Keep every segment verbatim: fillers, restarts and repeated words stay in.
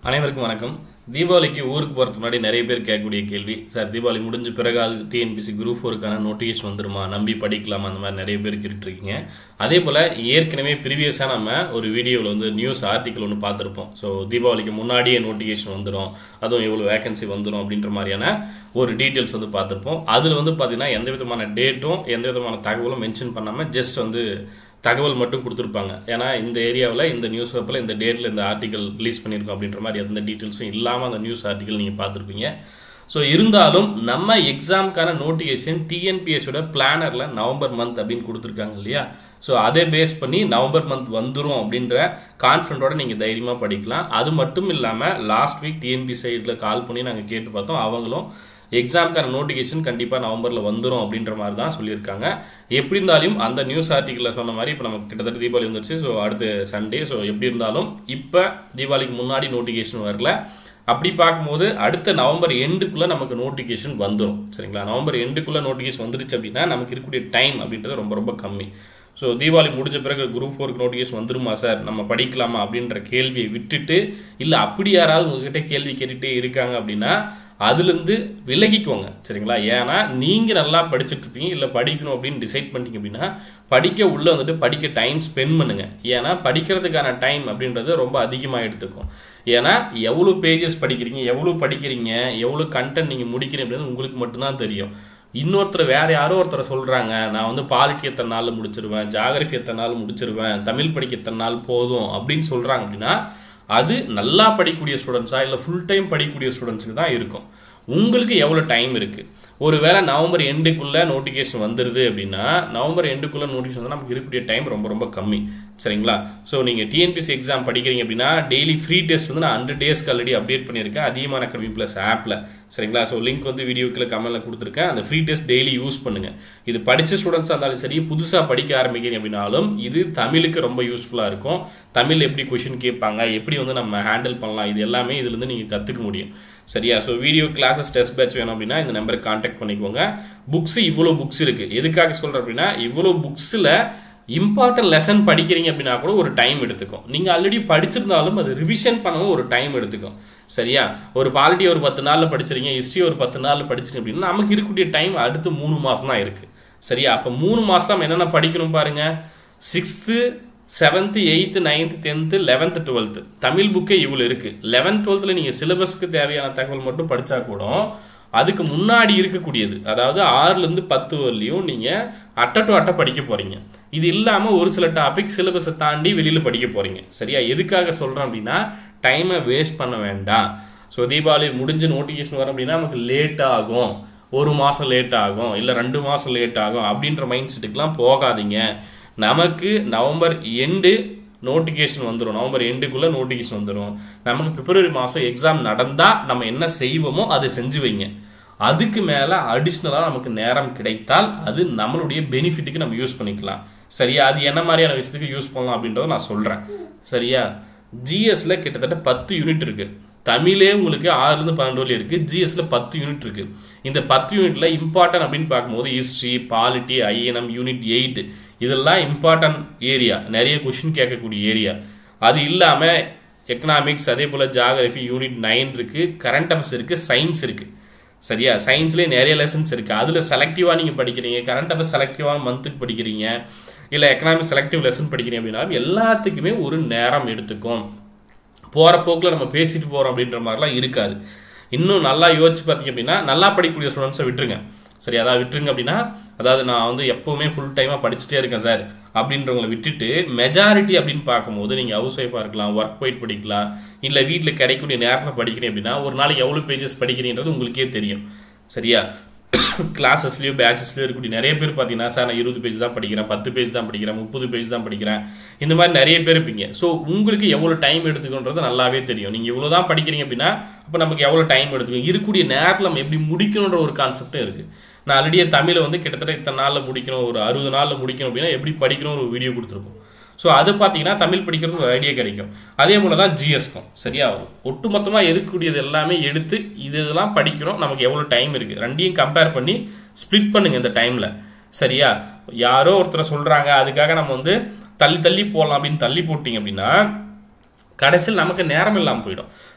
அனைவருக்கும் வணக்கம். தீபாவளிக்கு ஊருக்கு போகிறதுக்கு முன்னாடி நிறைய பேர் கேட்கக்கூடிய கேள்வி, சார் தீபாவளி முடிஞ்ச பிறகு அது டிஎன்பிசி குரூப் ஃபோருக்கான நோட்டிஃபிகேஷன் வந்துருமா, நம்பி படிக்கலாமா, அந்த மாதிரி நிறைய பேர் கேட்டுருக்கீங்க. அதே போல் ஏற்கனவே ப்ரீவியஸாக நம்ம ஒரு வீடியோவில் வந்து நியூஸ் ஆர்டிக்கல் ஒன்று பார்த்துருப்போம். ஸோ தீபாவளிக்கு முன்னாடியே நோட்டிஃபிகேஷன் வந்துடும், அதுவும் எவ்வளோ வேகன்சி வந்துடும் அப்படின்ற மாதிரியான ஒரு டீட்டெயில்ஸ் வந்து பார்த்துருப்போம். அதில் வந்து பார்த்திங்கன்னா எந்த விதமான டேட்டும் எந்த விதமான தகவலும் மென்ஷன் பண்ணாமல் ஜஸ்ட் வந்து தகவல் மட்டும் கொடுத்துருப்பாங்க. ஏன்னா இந்த ஏரியாவில் இந்த நியூஸ் பேப்பரில் இந்த டேட்டில் இந்த ஆர்டிக்கல் ரிலீஸ் பண்ணியிருக்கோம் அப்படின்ற மாதிரி எந்த டீட்டெயில்ஸும் இல்லாமல் அந்த நியூஸ் ஆர்டிக்கல் நீங்கள் பார்த்துருப்பீங்க. ஸோ இருந்தாலும் நம்ம எக்ஸாமுக்கான நோட்டிஃபிகேஷன் டிஎன்பிஎஸ்சியோட பிளானரில் நவம்பர் மந்த் அப்படின்னு கொடுத்துருக்காங்க இல்லையா. ஸோ அதை பேஸ் பண்ணி நவம்பர் மந்த் வந்துடும் அப்படின்ற கான்ஃபிடென்ட்டோட நீங்கள் தைரியமாக படிக்கலாம். அது மட்டும் இல்லாமல் லாஸ்ட் வீக் டிஎன்பிஎஸ்சி சைடில் கால் பண்ணி நாங்கள் கேட்டு பார்த்தோம். அவங்களும் எக்ஸாமுக்கான நோட்டிஃபிகேஷன் கண்டிப்பாக நவம்பரில் வந்துடும் அப்படின்ற மாதிரி தான் சொல்லியிருக்காங்க. எப்படி இருந்தாலும் அந்த நியூஸ் ஆர்டிக்கலில் சொன்ன மாதிரி இப்போ நமக்கு கிட்டத்தட்ட தீபாவளி வந்துருச்சு. ஸோ அடுத்த சண்டே. ஸோ எப்படி இருந்தாலும் இப்போ தீபாவளிக்கு முன்னாடி நோட்டிஃபிகேஷன் வரல. அப்படி பார்க்கும்போது அடுத்த நவம்பர் எண்டுக்குள்ளே நமக்கு நோட்டிஃபிகேஷன் வந்துடும். சரிங்களா, நவம்பர் எண்டுக்குள்ளே நோட்டிஃபிகேஷன் வந்துருச்சு அப்படின்னா நமக்கு இருக்கக்கூடிய டைம் அப்படின்றது ரொம்ப ரொம்ப கம்மி. ஸோ தீபாவளி முடிஞ்ச பிறகு குரூப் ஃபோருக்கு நோட்டிஃபிகேஷன் வந்துருமா சார், நம்ம படிக்கலாமா அப்படின்ற கேள்வியை விட்டுட்டு, இல்லை அப்படி யாராவது உங்ககிட்ட கேள்வி கேட்டுகிட்டே இருக்காங்க அப்படின்னா அதுலேருந்து விலகிக்கோங்க. சரிங்களா, ஏன்னா நீங்கள் நல்லா படிச்சுட்டு இருப்பீங்க, இல்லை படிக்கணும் அப்படின்னு டிசைட் பண்ணிட்டீங்க அப்படின்னா படிக்க உள்ளே வந்துட்டு படிக்க டைம் ஸ்பெண்ட் பண்ணுங்க. ஏன்னா படிக்கிறதுக்கான டைம் அப்படின்றது ரொம்ப அதிகமாக எடுத்துக்கும். ஏன்னா எவ்வளோ பேஜஸ் படிக்கிறீங்க, எவ்வளோ படிக்கிறீங்க, எவ்வளோ கண்டென்ட் நீங்கள் முடிக்கிறீங்க அப்படின்றது உங்களுக்கு மட்டும்தான் தெரியும். இன்னொருத்தர் வேறு யாரோ ஒருத்தர் சொல்கிறாங்க, நான் வந்து பாலிட்டி எத்தனை நாள் முடிச்சிருவேன், ஜாகிரஃபி எத்தனை நாள் முடிச்சிருவேன், தமிழ் படிக்க எத்தனை நாள் போதும் அப்படின்னு சொல்கிறாங்க அப்படின்னா அது நல்லா படிக்கக்கூடிய ஸ்டூடெண்ட்ஸா இல்லை ஃபுல் டைம் படிக்கக்கூடிய ஸ்டூடெண்ட்ஸுக்கு தான் இருக்கும். உங்களுக்கு எவ்வளோ டைம் இருக்குது? ஒருவேளை நவம்பர் எண்டுக்குள்ளே நோட்டிஃபிகேஷன் வந்துடுது அப்படின்னா நவம்பர் எண்டுக்குள்ளே நோட்டிஃபிகேஷன் வந்து நமக்கு இருக்கக்கூடிய டைம் ரொம்ப ரொம்ப கம்மி. சரிங்களா, ஸோ நீங்கள் டிஎன்பிஎஸ்சி எக்ஸாம் படிக்கிறீங்க அப்படின்னா டெய்லி ஃப்ரீ டெஸ்ட் வந்து நான் ஹண்ட்ரட் டேஸ்க்கு ஆல்ரெடி அப்டேட் பண்ணியிருக்கேன் அதிகமான அகாடமி ப்ளஸ் ஆப்பில். சரிங்களா, ஸோ லிங்க் வந்து வீடியோக்கில் கமெண்ட்டில் கொடுத்துருக்கேன். அந்த ஃப்ரீ டெஸ்ட் டெய்லி யூஸ் பண்ணுங்கள். இது படித்த ஸ்டூடெண்ட்ஸாக இருந்தாலும் சரி, புதுசாக படிக்க ஆரம்பிக்கிறீங்க அப்படின்னாலும் இது தமிழுக்கு ரொம்ப யூஸ்ஃபுல்லாக இருக்கும். தமிழ் எப்படி கொஷின் கேட்பாங்க, எப்படி வந்து நம்ம ஹேண்டில் பண்ணலாம், இது எல்லாமே இதுலேருந்து நீங்கள் கற்றுக்க முடியும். சரியா, so video classes test batch வேணும் அப்படின்னா இந்த நம்பருக்கு கான்டாக்ட் பண்ணிக்கோங்க. புக்ஸ் இவ்வளோ புக்ஸ் இருக்குது. எதுக்காக சொல்கிறேன் அப்படின்னா இவ்வளோ புக்ஸில் இம்பார்ட்டன்ட் லெசன் படிக்கிறீங்க அப்படின்னா கூட ஒரு டைம் எடுத்துக்கும். நீங்கள் ஆல்ரெடி படிச்சிருந்தாலும் அது ரிவிஷன் பண்ணவும் ஒரு டைம் எடுத்துக்கும். சரியா, ஒரு பாலிட்டி ஒரு பத்து நாளில் படிச்சிருங்க, ஹிஸ்ட்ரி ஒரு பத்து நாளில் படிச்சிருங்க அப்படின்னா நமக்கு இருக்கக்கூடிய டைம் அடுத்து மூணு மாதம் தான் இருக்குது. சரியா, அப்போ மூணு மாதம் நம்ம என்னென்ன படிக்கணும் பாருங்கள். Sixth seventh eighth ninth tenth eleventh twelfth Tamil புக்கே இவ்வளோ இருக்குது. லெவன்த் டுவெல்த்தில் நீங்கள் சிலபஸ்க்கு தேவையான தகவல் மட்டும் படித்தா கூட அதுக்கு முன்னாடி இருக்கக்கூடியது, அதாவது ஆறுலேருந்து பத்து வரலையும் நீங்கள் அட்டை டு அட்டை படிக்க போகிறீங்க. இது இல்லாமல் ஒரு சில டாபிக் சிலபஸை தாண்டி வெளியில் படிக்க போகிறீங்க. சரியா, எதுக்காக சொல்கிறேன் அப்படின்னா டைமை வேஸ்ட் பண்ண வேண்டாம். ஸோ தீபாவளி முடிஞ்ச நோட்டிஃபிகேஷன் வரும் அப்படின்னா நமக்கு லேட் ஆகும், ஒரு மாதம் லேட் ஆகும், இல்லை ரெண்டு மாதம் லேட் ஆகும் அப்படின்ற மைண்ட் செட்டுக்கெலாம் போகாதீங்க. நமக்கு நவம்பர் எண்டு நோட்டிஃபிகேஷன் வந்துடும். நவம்பர் எண்டுக்குள்ளே நோட்டிஃபிகேஷன் வந்துடும். நமக்கு பிப்ரவரி மாதம் எக்ஸாம் நடந்தால் நம்ம என்ன செய்வோமோ அதை செஞ்சு வைங்க. அதுக்கு மேலே அடிஷ்னலாக நமக்கு நேரம் கிடைத்தால் அது நம்மளுடைய பெனிஃபிட்டுக்கு நம்ம யூஸ் பண்ணிக்கலாம். சரியா, அது என்ன மாதிரியான விஷயத்துக்கு யூஸ் பண்ணலாம் அப்படின்றத நான் சொல்கிறேன். சரியா, ஜிஎஸ்ல கிட்டத்தட்ட பத்து யூனிட் இருக்குது. தமிழே உங்களுக்கு ஆறுலேருந்து பன்னெண்டு வரையும் இருக்குது. ஜிஎஸ்ல பத்து யூனிட் இருக்குது. இந்த பத்து யூனிட்ல இம்பார்ட்டன்ட் அப்படின்னு பார்க்கும்போது history, polity, INM, unit eight இதெல்லாம் இம்பார்ட்டன்ட் ஏரியா, நிறைய கொஷின் கேட்கக்கூடிய ஏரியா. அது இல்லாமல் எக்கனாமிக்ஸ், அதே போல் ஜாகிரஃபி யூனிட் நைன் இருக்குது, கரண்ட் அஃபேர்ஸ் இருக்குது, சயின்ஸ் இருக்குது. சரியா, சயின்ஸ்லேயே நிறைய லெசன்ஸ் இருக்குது. அதில் செலக்டிவாக நீங்கள் படிக்கிறீங்க, கரண்ட் அஃபேர்ஸ் செலக்டிவாக மந்த்துக்கு படிக்கிறீங்க, இல்லை எக்கனாமிக்ஸ் செலக்டிவ் லெசன் படிக்கிறீங்க அப்படின்னாலும் எல்லாத்துக்குமே ஒரு நேரம் எடுத்துக்கும். போகிற போக்கில் நம்ம பேசிட்டு போகிறோம் அப்படின்ற மாதிரிலாம் இருக்காது. இன்னும் நல்லா யோசிச்சு பார்த்தீங்க அப்படின்னா நல்லா படிக்கக்கூடிய ஸ்டூடெண்ட்ஸை விட்டுருங்க. சரி, அதாவது விட்டுருங்க அப்படின்னா அதாவது நான் வந்து எப்போவுமே ஃபுல் டைமாக படிச்சுட்டே இருக்கேன் சார் அப்படின்றவங்களை விட்டுட்டு மெஜாரிட்டி அப்படின்னு பார்க்கும்போது நீங்கள் ஹவுஸ் ஒய்ஃபாக இருக்கலாம், ஒர்க் போயிட்டு படிக்கலாம், இல்லை வீட்டில் கிடைக்கக்கூடிய நேரத்தில் படிக்கிறீங்க அப்படின்னா ஒரு நாளைக்கு எவ்வளோ பேஜஸ் படிக்கிறீன்றது உங்களுக்கே தெரியும். சரியா, கிளாஸஸ்லையோ பேச்சஸ்லையோ இருக்கக்கூடிய நிறைய பேர் பார்த்தீங்கன்னா சார் நான் இருபது பேஜ் தான் படிக்கிறேன், பத்து பேஜ் தான் படிக்கிறேன், முப்பது பேஜ் தான் படிக்கிறேன், இந்த மாதிரி நிறைய பேர் இருப்பீங்க. ஸோ உங்களுக்கு எவ்வளோ டைம் எடுத்துக்கன்றது நல்லாவே தெரியும். நீங்கள் இவ்வளோ தான் படிக்கிறீங்க அப்படின்னா அப்போ நமக்கு எவ்வளோ டைம் எடுத்துக்கும், இருக்கக்கூடிய நேரத்தில் நம்ம எப்படி முடிக்கணுன்ற ஒரு கான்செப்டும் இருக்குது. நான் ஆல்ரெடியே தமிழை வந்து கிட்டத்தட்ட இத்தனை நாளில் முடிக்கணும், ஒரு அறுபது நாளில் முடிக்கணும் அப்படின்னா எப்படி படிக்கணும் ஒரு வீடியோ கொடுத்துருக்கோம். ஸோ அது பார்த்தீங்கன்னா தமிழ் படிக்கிறதுக்கு ஒரு ஐடியா கிடைக்கும். அதே போல் தான் ஜிஎஸ்க்கும். சரியா, ஒட்டுமொத்தமாக இருக்கக்கூடியது எல்லாமே எடுத்து இது இதெல்லாம் படிக்கணும், நமக்கு எவ்வளோ டைம் இருக்குது ரெண்டையும் கம்பேர் பண்ணி ஸ்ப்ளிட் பண்ணுங்கள் இந்த டைமில். சரியா, யாரோ ஒருத்தரை சொல்கிறாங்க அதுக்காக நம்ம வந்து தள்ளி தள்ளி போகலாம் அப்படின்னு தள்ளி போட்டிங்க அப்படின்னா கடைசியில் நமக்கு நேரம் இல்லாமல் போயிடும்.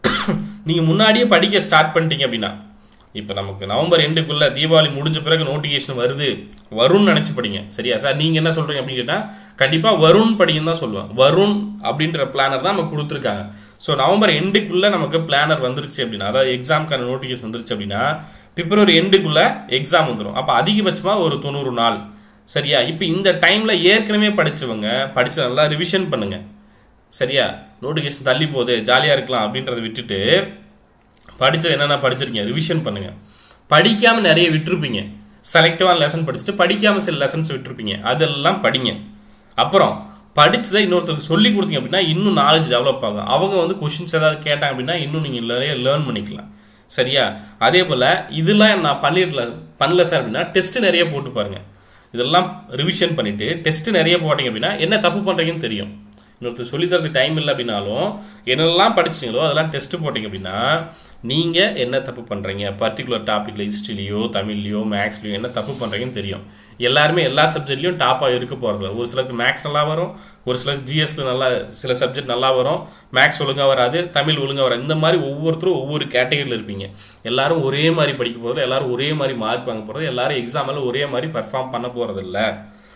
நீங்கள் முன்னாடியே படிக்க ஸ்டார்ட் பண்ணிட்டீங்க அப்படின்னா, இப்போ நமக்கு நவம்பர் எண்டுக்குள்ளே தீபாவளி முடிஞ்ச பிறகு நோட்டிஃபிகேஷன் வருது, வரும்னு நினச்சி படிங்க. சரியா சார்? நீங்கள் என்ன சொல்கிறீங்க அப்படின்னு கேட்டால், கண்டிப்பாக வருண் படிங்கன்னு தான் சொல்லுவேன். வருண் அப்படின்ற பிளானர் தான் நமக்கு கொடுத்துருக்காங்க. ஸோ நவம்பர் எண்டுக்குள்ளே நமக்கு பிளானர் வந்துருச்சு அப்படின்னா, அதாவது எக்ஸாமுக்கான நோட்டிஃபிகேஷன் வந்துருச்சு அப்படின்னா பிப்ரவரி எண்டுக்குள்ளே எக்ஸாம் வந்துடும். அப்போ அதிகபட்சமாக ஒரு தொண்ணூறு நாள். சரியா? இப்போ இந்த டைமில் ஏற்கனவே படித்தவங்க படித்து நல்லா ரிவிஷன் பண்ணுங்கள். சரியா? நோட்டிஃபிகேஷன் தள்ளி போகுது, ஜாலியாக இருக்கலாம் அப்படின்றத விட்டுட்டு படித்தது என்னென்ன படிச்சிருக்கீங்க ரிவிஷன் பண்ணுங்கள். படிக்காமல் நிறைய விட்டுருப்பீங்க. செலக்டிவான லெசன் படிச்சுட்டு படிக்காமல் சில லெசன்ஸ் விட்டுருப்பீங்க. அதெல்லாம் படிங்க. அப்புறம் படித்ததை இன்னொருத்தருக்கு சொல்லி கொடுத்தீங்க அப்படின்னா இன்னும் நாலேஜ் டெவலப் ஆகும். அவங்க வந்து கொஷின்ஸ் ஏதாவது கேட்டாங்க அப்படின்னா இன்னும் நீங்கள் நிறைய லேர்ன் பண்ணிக்கலாம். சரியா? அதே போல் இதெல்லாம் நான் பண்ணிடல பண்ணல சார் அப்படின்னா டெஸ்ட்டு நிறைய போட்டு பாருங்கள். இதெல்லாம் ரிவிஷன் பண்ணிவிட்டு டெஸ்ட்டு நிறைய போட்டிங்க அப்படின்னா என்ன தப்பு பண்ணுறீங்கன்னு தெரியும். இன்னொருத்தர் சொல்லித்தரதுக்கு டைம் இல்லை அப்படின்னாலும் என்னெல்லாம் படிச்சிங்களோ அதெல்லாம் டெஸ்ட்டு போட்டிங்க அப்படின்னா நீங்கள் என்ன தப்பு பண்ணுறீங்க, பர்டிகுலர் டாப்பிக்கில் ஹிஸ்ட்ரிலையோ தமிழ்லையோ மேக்ஸ்லையோ என்ன தப்பு பண்ணுறீங்கன்னு தெரியும். எல்லாருமே எல்லா சப்ஜெக்ட்லையும் டாப்பாக இருக்க போகிறது. ஒரு சிலருக்கு மேக்ஸ் நல்லா வரும், ஒரு சிலருக்கு ஜிஎஸ்ல நல்லா சில சப்ஜெக்ட் நல்லா வரும், மேக்ஸ் ஒழுங்காக வராது, தமிழ் ஒழுங்காக வராது. இந்த மாதிரி ஒவ்வொருத்தரும் ஒவ்வொரு கேட்டகரியில் இருப்பீங்க. எல்லாரும் ஒரே மாதிரி படிக்க போகிறது, எல்லாரும் ஒரே மாதிரி மார்க் வாங்க போகிறது, எல்லாரும் எக்ஸாமில் ஒரே மாதிரி பர்ஃபார்ம் பண்ண போகிறது இல்லை.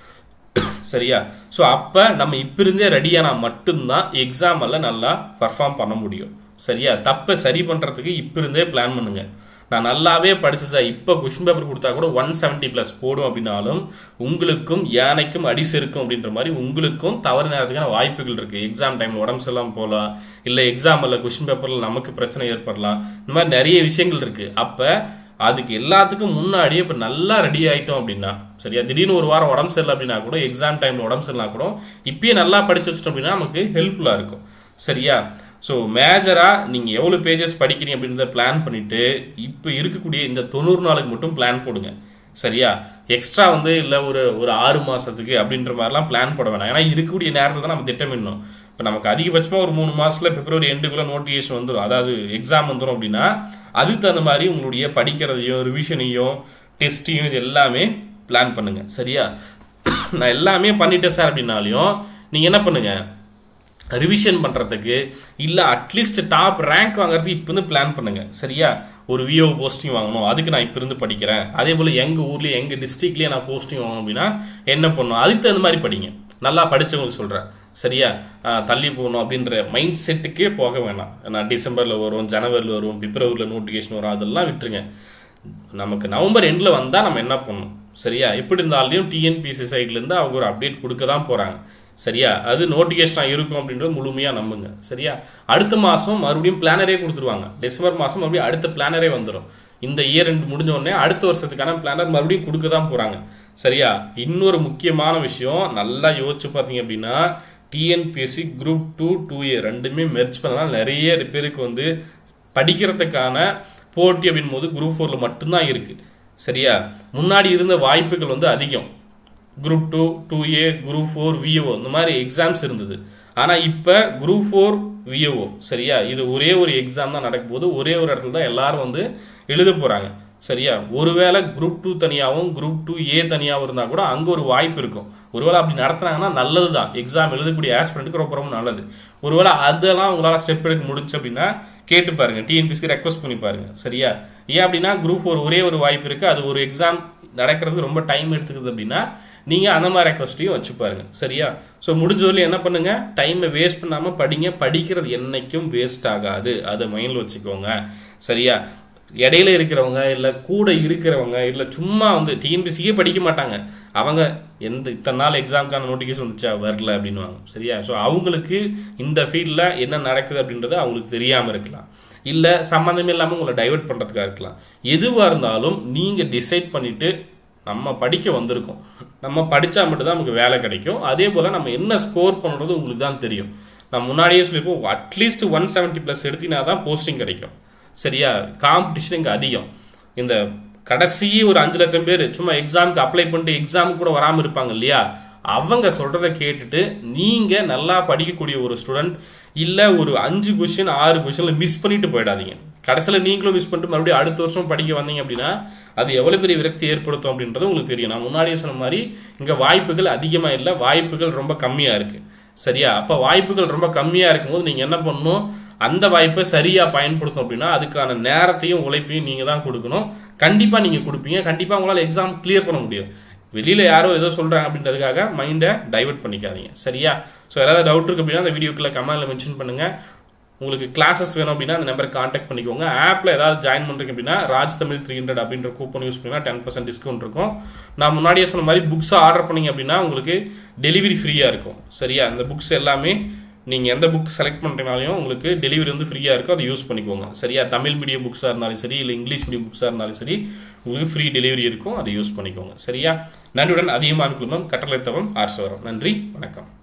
சரியா? ஸோ அப்போ நம்ம இப்போ இருந்தே ரெடியானா மட்டும்தான் எக்ஸாமில் நல்லா பர்ஃபார்ம் பண்ண முடியும். சரியா? தப்பை சரி பண்ணுறதுக்கு இப்போ இருந்தே பிளான் பண்ணுங்கள். நான் நல்லாவே படிச்சு சார் இப்போ கொஷின் பேப்பர் கொடுத்தா கூட ஒன் செவன்ட்டி ப்ளஸ் போடும் அப்படின்னாலும் உங்களுக்கும் யானைக்கும் அடி செருக்கும் அப்படின்ற மாதிரி உங்களுக்கும் தவறு நேரத்துக்கான வாய்ப்புகள் இருக்குது. எக்ஸாம் டைமில் உடம்பு சரியில்லாமல் போகலாம், இல்லை எக்ஸாமில் கொஷின் பேப்பரில் நமக்கு பிரச்சனை ஏற்படலாம். இந்த மாதிரி நிறைய விஷயங்கள் இருக்குது. அப்போ அதுக்கு எல்லாத்துக்கும் முன்னாடியே இப்போ நல்லா ரெடி ஆகிட்டோம் அப்படின்னா, சரியா, திடீர்னு ஒரு வாரம் உடம்பு சரியில்லை அப்படின்னா கூட எக்ஸாம் டைமில் உடம்பு சரியில்லை கூட இப்பயே நல்லா படிச்சு வச்சிட்டோம் அப்படின்னா நமக்கு ஹெல்ப்ஃபுல்லாக இருக்கும். சரியா? ஸோ மேஜராக நீங்கள் எவ்வளோ பேஜஸ் படிக்கிறீங்க அப்படின்றத பிளான் பண்ணிவிட்டு இப்போ இருக்கக்கூடிய இந்த தொண்ணூறு நாளுக்கு மட்டும் பிளான் போடுங்க. சரியா? எக்ஸ்ட்ரா வந்து இல்லை ஒரு ஒரு ஆறு மாதத்துக்கு அப்படின்ற மாதிரிலாம் பிளான் போட வேணாம். ஏன்னா இருக்கக்கூடிய நேரத்தில் தான் நம்ம திட்டமிடணும். இப்போ நமக்கு அதிகபட்சமாக ஒரு மூணு மாதத்தில் பிப்ரவரி எண்டுக்குள்ளே நோட்டிஃபிகேஷன் வந்துடும், அதாவது எக்ஸாம் வந்துடும் அப்படின்னா அதுக்கு தகுந்த மாதிரி உங்களுடைய படிக்கிறதையும் ரிவிஷனையும் டெஸ்ட்டையும் இது எல்லாமே பிளான் பண்ணுங்கள். சரியா? நான் எல்லாமே பண்ணிட்டேன் சார் அப்படின்னாலையும் நீங்கள் என்ன பண்ணுங்கள், ரிவிஷன் பண்ணுறதுக்கு இல்லை அட்லீஸ்ட் டாப் ரேங்க் வாங்குறதுக்கு இப்போ இருந்து பிளான் பண்ணுங்கள். சரியா? ஒரு விஓ போஸ்டிங் வாங்கணும், அதுக்கு நான் இப்போ இருந்து படிக்கிறேன். அதே போல் எங்கள் ஊர்லேயே எங்கள் டிஸ்ட்ரிக்ட்லேயே நான் போஸ்டிங் வாங்கணும் அப்படின்னா என்ன பண்ணணும், அதுக்கு தகுந்த மாதிரி படிங்க. நல்லா படித்தவங்களுக்கு சொல்கிறேன். சரியா? தள்ளி போகணும் அப்படின்ற மைண்ட் செட்டுக்கே போக வேணாம். நான் டிசம்பரில் வரும், ஜனவரியில் வரும், பிப்ரவரியில் நோட்டிஃபிகேஷன் வரும், அதெல்லாம் விட்டுருங்க. நமக்கு நவம்பர் எண்டில் வந்தால் நம்ம என்ன பண்ணணும். சரியா? எப்படி இருந்தாலும் டிஎன்பிஎஸ்சி சைட்லேருந்து அவங்க ஒரு அப்டேட் கொடுக்க தான் போகிறாங்க. சரியா? அது நோட்டிஃபிகேஷனாக இருக்கும் அப்படின்றது முழுமையாக நம்புங்க. சரியா? அடுத்த மாதம் மறுபடியும் பிளானரே கொடுத்துருவாங்க. டிசம்பர் மாதம் மறுபடியும் அடுத்த பிளானரே வந்துடும். இந்த இயர் ரெண்டு முடிஞ்ச உடனே அடுத்த வருஷத்துக்கான பிளானர் மறுபடியும் கொடுக்க தான் போகிறாங்க. சரியா? இன்னொரு முக்கியமான விஷயம் நல்லா யோசிச்சு பார்த்தீங்க அப்படின்னா TNPSC group two two A ரெண்டுமே மெர்ஜ் பண்ணலாம். நிறைய பேருக்கு வந்து படிக்கிறதுக்கான போட்டி அப்படின் போது குரூப் ஃபோரில் மட்டும்தான் இருக்குது. சரியா? முன்னாடி இருந்த வாய்ப்புகள் வந்து அதிகம். Group two two A group four VAO இந்த மாதிரி எக்ஸாம்ஸ் இருந்தது. ஆனால் இப்போ குரூப் ஃபோர் விஏஓ, சரியா, இது ஒரே ஒரு எக்ஸாம் தான் நடக்கும் போது ஒரே ஒரு இடத்துல தான் எல்லாரும் வந்து எழுத போகிறாங்க. சரியா? ஒருவேளை குரூப் டூ தனியாகவும் குரூப் டூ ஏ தனியாகவும் இருந்தால் கூட அங்கே ஒரு வாய்ப்பு இருக்கும். ஒருவேளை அப்படி நடத்துனாங்கன்னா நல்லது தான், எக்ஸாம் எழுதக்கூடிய ஆஸ்பிரண்ட்டுக்கு ரொம்ப ரொம்ப நல்லது. ஒருவேளை அதெல்லாம் உங்களால் ஸ்டெப் எடுக்க முடிஞ்சு அப்படின்னா கேட்டு பாருங்கள், டிஎன்பிஎஸ்சிக்கு ரெக்வஸ்ட் பண்ணி பாருங்கள். சரியா? ஏன் அப்படின்னா குரூப் ஃபோர் ஒரே ஒரு வாய்ப்பு இருக்குது, அது ஒரு எக்ஸாம் நடக்கிறது ரொம்ப டைம் எடுத்துக்குது அப்படின்னா நீங்கள் அந்த மாதிரி ரெக்வஸ்ட்டையும் வச்சு பாருங்கள். சரியா? ஸோ முடிஞ்ச வரலையும் என்ன பண்ணுங்கள், டைமை வேஸ்ட் பண்ணாமல் படிங்க. படிக்கிறது என்றைக்கும் வேஸ்ட் ஆகாது, அதை மைண்டில் வச்சுக்கோங்க. சரியா? இடையில இருக்கிறவங்க இல்லை கூட இருக்கிறவங்க இல்லை சும்மா வந்து டிஎன்பிஎஸ்சியே படிக்க மாட்டாங்க, அவங்க எந்த இத்தனை நாள் எக்ஸாமுக்கான நோட்டிஃபிகேஷன் வந்துச்சா வரல அப்படின்வாங்க. சரியா? ஸோ அவங்களுக்கு இந்த ஃபீல்டில் என்ன நடக்குது அப்படின்றது அவங்களுக்கு தெரியாமல் இருக்கலாம், இல்லை சம்மந்தமே இல்லாமல் உங்களை டைவர்ட் பண்ணுறதுக்காக இருக்கலாம். எதுவாக இருந்தாலும் நீங்கள் டிசைட் பண்ணிவிட்டு நம்ம படிக்க வந்திருக்கோம், நம்ம படித்தா மட்டும்தான் நமக்கு வேலை கிடைக்கும். அதே போல் நம்ம என்ன ஸ்கோர் பண்ணுறது உங்களுக்கு தான் தெரியும். நான் முன்னாடியே சொல்லியிருப்போம், அட்லீஸ்ட் ஒன் செவன்ட்டி ப்ளஸ் எடுத்தினா தான் போஸ்டிங் கிடைக்கும். சரியா? காம்படிஷன் இங்கே அதிகம். இந்த கடைசி ஒரு அஞ்சு லட்சம் பேர் சும்மா எக்ஸாமுக்கு அப்ளை பண்ணிட்டு எக்ஸாம் கூட வராமல் இருப்பாங்க இல்லையா, அவங்க சொல்கிறத கேட்டுட்டு நீங்கள் நல்லா படிக்கக்கூடிய ஒரு ஸ்டூடெண்ட் இல்லை ஒரு அஞ்சு கொஷின் ஆறு கொஷினில் மிஸ் பண்ணிட்டு போயிடாதீங்க. கடைசியில் நீங்களும் மிஸ் பண்ணிட்டு மறுபடியும் அடுத்த வருஷம் படிக்க வந்தீங்க அப்படின்னா அது எவ்வளோ பெரிய விரக்தி ஏற்படுத்தும் அப்படின்றது உங்களுக்கு தெரியும். நான் முன்னாடியே சொன்ன மாதிரி இங்கே வாய்ப்புகள் அதிகமாக இல்லை, வாய்ப்புகள் ரொம்ப கம்மியாக இருக்குது. சரியா? அப்போ வாய்ப்புகள் ரொம்ப கம்மியாக இருக்கும்போது நீங்கள் என்ன பண்ணணும், அந்த வாய்ப்பை சரியாக பயன்படுத்தும் அப்படின்னா அதுக்கான நேரத்தையும் உழைப்பையும் நீங்கள் தான் கொடுக்கணும். கண்டிப்பாக நீங்கள் கொடுப்பீங்க. கண்டிப்பாக உங்களால் எக்ஸாம் கிளியர் பண்ண முடியும். வெளியில் யாரோ ஏதோ சொல்கிறாங்க அப்படின்றதுக்காக மைண்டை டைவர்ட் பண்ணிக்காதீங்க. சரியா? ஸோ யாராவது டவுட் இருக்குது அப்படின்னா அந்த வீடியோக்குள்ளே கமெண்ட்டில் மென்ஷன் பண்ணுங்கள். உங்களுக்கு கிளாஸஸ் வேணும் அப்படின்னா அந்த நம்பருக்கு காண்டாக்ட் பண்ணிக்கோங்க. ஆப்பில் ஏதாவது ஜாயின் பண்ணுறீங்க அப்படின்னா ராஜ் தமிழ் த்ரீ ஹண்ட்ரட் அப்படின்ற கூப்பன் யூஸ் பண்ணிங்கன்னா டென் பர்சன்ட் டிஸ்கவுண்ட் இருக்கும். நான் முன்னாடியே சொன்ன மாதிரி புக்ஸை ஆர்டர் பண்ணிங்க அப்படின்னா உங்களுக்கு டெலிவரி ஃப்ரீயாக இருக்கும். சரியா? அந்த புக்ஸ் எல்லாமே நீங்கள் எந்த புக் செலக்ட் பண்ணுறனாலையும் உங்களுக்கு டெலிவரி வந்து ஃப்ரீயாக இருக்கும். அதை யூஸ் பண்ணிக்கோங்க. சரியா? தமிழ் மீடியம் புக்ஸாக இருந்தாலும் சரி, இல்லை இங்கிலீஷ் மீடியம் புக்ஸாக இருந்தாலும் சரி, உங்களுக்கு ஃப்ரீ டெலிவரி இருக்கும். அதை யூஸ் பண்ணிக்கோங்க. சரியா? நன்றியுடன் அதிகமான குழுமம் கட்டளை தவம் ஆர்சவரம். நன்றி, வணக்கம்.